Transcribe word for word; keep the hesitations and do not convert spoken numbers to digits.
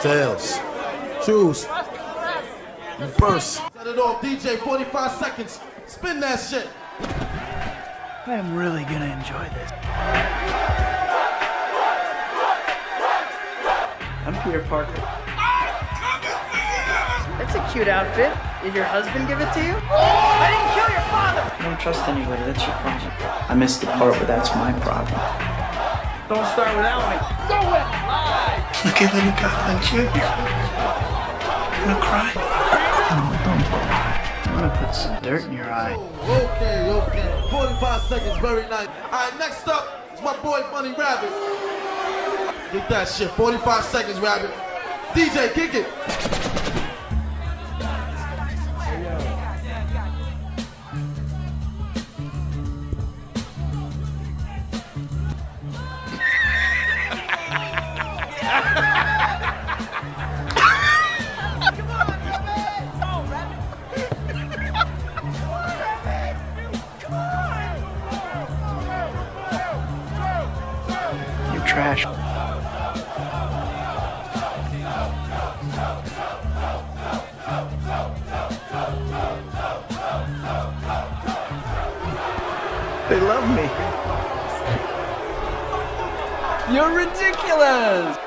Tails. Choose. You first. Set it off, D J, forty-five seconds. Spin that shit. I am really gonna enjoy this. I'm Peter Parker. That's a cute outfit. Did your husband give it to you? I didn't kill your father! I don't trust anybody, that's your problem. I missed the part where that's my problem. Don't start without me. Go it! Live! Look at little Goblin Junior You gonna cry? No, don't cry. I'm gonna put some dirt in your eye. Okay, okay. forty-five seconds, very nice. Alright, next up is my boy Bunny Rabbit. Get that shit. forty-five seconds, Rabbit. D J, kick it. Trash. They love me. You're ridiculous!